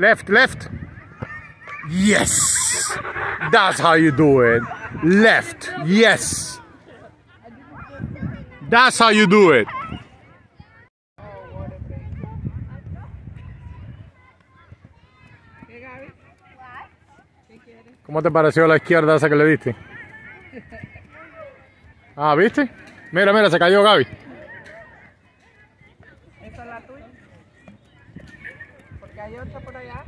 Left, left. Yes. That's how you do it. Left. Yes. That's how you do it. ¿Cómo te pareció la izquierda esa que le diste? Ah, ¿viste? Mira, mira, se cayó Gaby. Esa es la tuya. Porque hay otra por allá.